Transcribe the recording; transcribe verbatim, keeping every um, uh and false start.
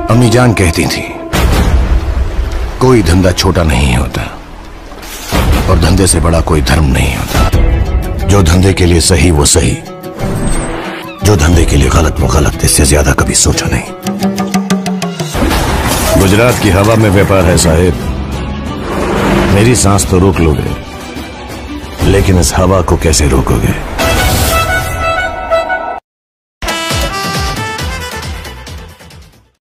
अम्मी जान कहती थी कोई धंधा छोटा नहीं होता और धंधे से बड़ा कोई धर्म नहीं होता। जो धंधे के लिए सही वो सही, जो धंधे के लिए गलत वो गलत। इससे ज्यादा कभी सोचा नहीं। गुजरात की हवा में व्यापार है साहिब। मेरी सांस तो रोक लोगे, लेकिन इस हवा को कैसे रोकोगे?